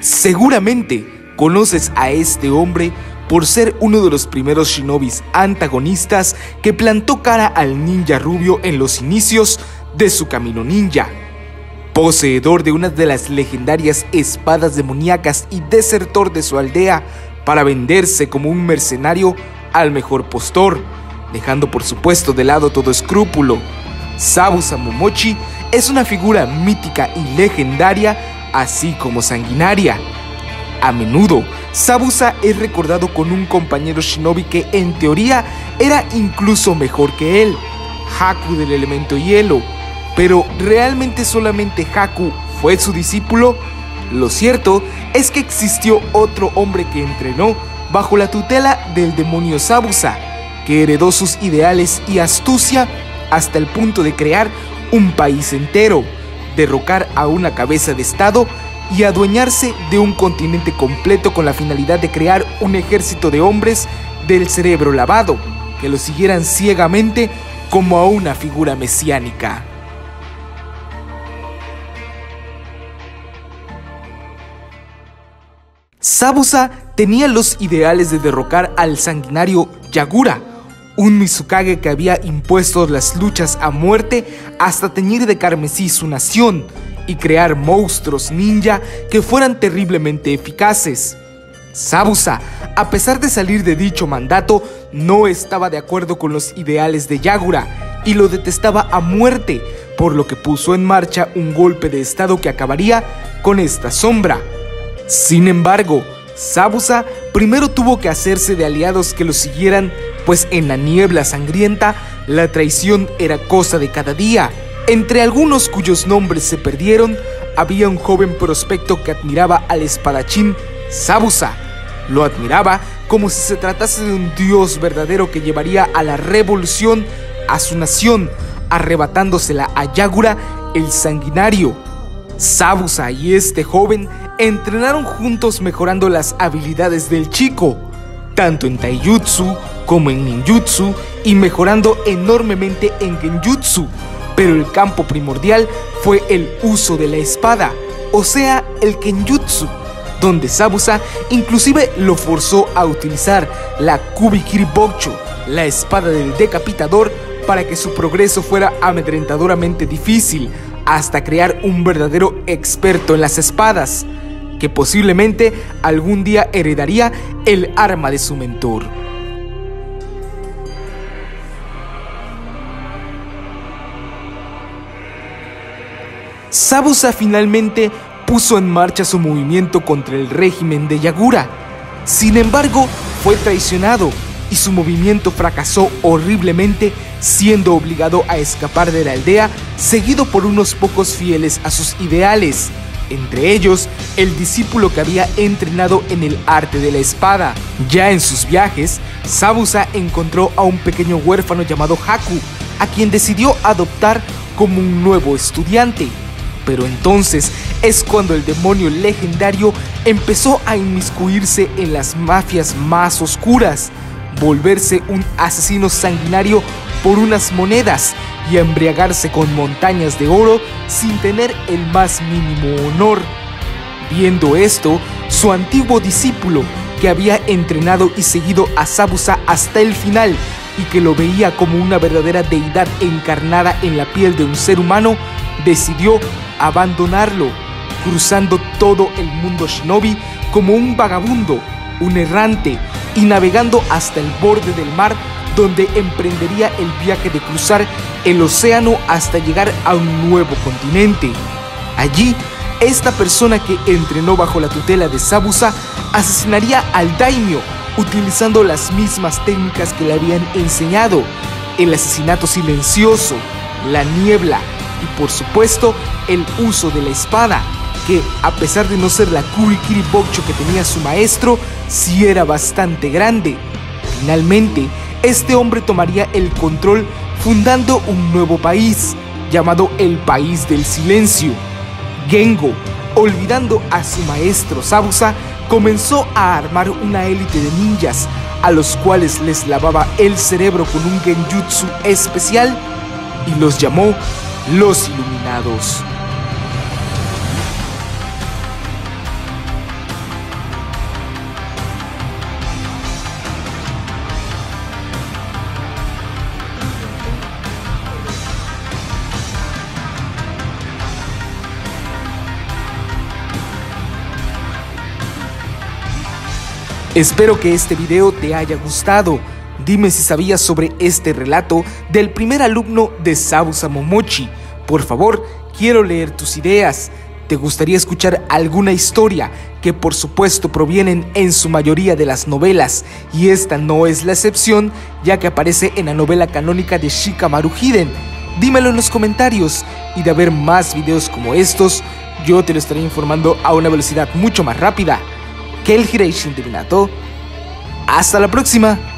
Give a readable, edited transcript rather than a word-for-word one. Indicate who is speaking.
Speaker 1: Seguramente conoces a este hombre por ser uno de los primeros shinobis antagonistas que plantó cara al ninja rubio en los inicios de su camino ninja. Poseedor de una de las legendarias espadas demoníacas y desertor de su aldea para venderse como un mercenario al mejor postor, dejando por supuesto de lado todo escrúpulo. Zabuza Momochi es una figura mítica y legendaria, así como sanguinaria. A menudo, Zabuza es recordado con un compañero shinobi que en teoría era incluso mejor que él, Haku del elemento hielo. Pero ¿realmente solamente Haku fue su discípulo? Lo cierto es que existió otro hombre que entrenó bajo la tutela del demonio Zabuza, que heredó sus ideales y astucia hasta el punto de crear un país entero, derrocar a una cabeza de estado y adueñarse de un continente completo con la finalidad de crear un ejército de hombres del cerebro lavado, que lo siguieran ciegamente como a una figura mesiánica. Zabuza tenía los ideales de derrocar al sanguinario Yagura, un Mizukage que había impuesto las luchas a muerte hasta teñir de carmesí su nación y crear monstruos ninja que fueran terriblemente eficaces. Zabuza, a pesar de salir de dicho mandato, no estaba de acuerdo con los ideales de Yagura y lo detestaba a muerte, por lo que puso en marcha un golpe de estado que acabaría con esta sombra. Sin embargo, Zabuza primero tuvo que hacerse de aliados que lo siguieran, pues en la niebla sangrienta la traición era cosa de cada día. Entre algunos cuyos nombres se perdieron, había un joven prospecto que admiraba al espadachín Zabuza. Lo admiraba como si se tratase de un dios verdadero que llevaría a la revolución a su nación, arrebatándosela a Yagura el sanguinario. Zabuza y este joven entrenaron juntos, mejorando las habilidades del chico, tanto en taijutsu como en ninjutsu, y mejorando enormemente en genjutsu. Pero el campo primordial fue el uso de la espada, o sea, el kenjutsu, donde Zabuza inclusive lo forzó a utilizar la Kubikiri Bocho, la espada del decapitador, para que su progreso fuera amedrentadoramente difícil, hasta crear un verdadero experto en las espadas, que posiblemente algún día heredaría el arma de su mentor. Zabuza finalmente puso en marcha su movimiento contra el régimen de Yagura. Sin embargo, fue traicionado y su movimiento fracasó horriblemente, siendo obligado a escapar de la aldea, seguido por unos pocos fieles a sus ideales, entre ellos el discípulo que había entrenado en el arte de la espada. Ya en sus viajes, Zabuza encontró a un pequeño huérfano llamado Haku, a quien decidió adoptar como un nuevo estudiante. Pero entonces es cuando el demonio legendario empezó a inmiscuirse en las mafias más oscuras, volverse un asesino sanguinario por unas monedas y a embriagarse con montañas de oro sin tener el más mínimo honor. Viendo esto, su antiguo discípulo, que había entrenado y seguido a Zabuza hasta el final y que lo veía como una verdadera deidad encarnada en la piel de un ser humano, decidió abandonarlo, cruzando todo el mundo shinobi como un vagabundo, un errante, y navegando hasta el borde del mar, donde emprendería el viaje de cruzar el océano hasta llegar a un nuevo continente. Allí, esta persona que entrenó bajo la tutela de Zabuza asesinaría al daimyo, utilizando las mismas técnicas que le habían enseñado: el asesinato silencioso, la niebla y por supuesto el uso de la espada, que a pesar de no ser la Kubikiri Bocho que tenía su maestro, sí era bastante grande. Finalmente, este hombre tomaría el control fundando un nuevo país, llamado el País del Silencio. Gengo, olvidando a su maestro Zabuza, comenzó a armar una élite de ninjas, a los cuales les lavaba el cerebro con un genjutsu especial y los llamó los Iluminados. Espero que este video te haya gustado. Dime si sabías sobre este relato del primer alumno de Sausa Momochi. Por favor, quiero leer tus ideas. ¿Te gustaría escuchar alguna historia que por supuesto provienen en su mayoría de las novelas? Y esta no es la excepción, ya que aparece en la novela canónica de Shikamaru Hiden. Dímelo en los comentarios, y de haber más videos como estos, yo te lo estaré informando a una velocidad mucho más rápida. Que el Hireishin de Minato. Hasta la próxima.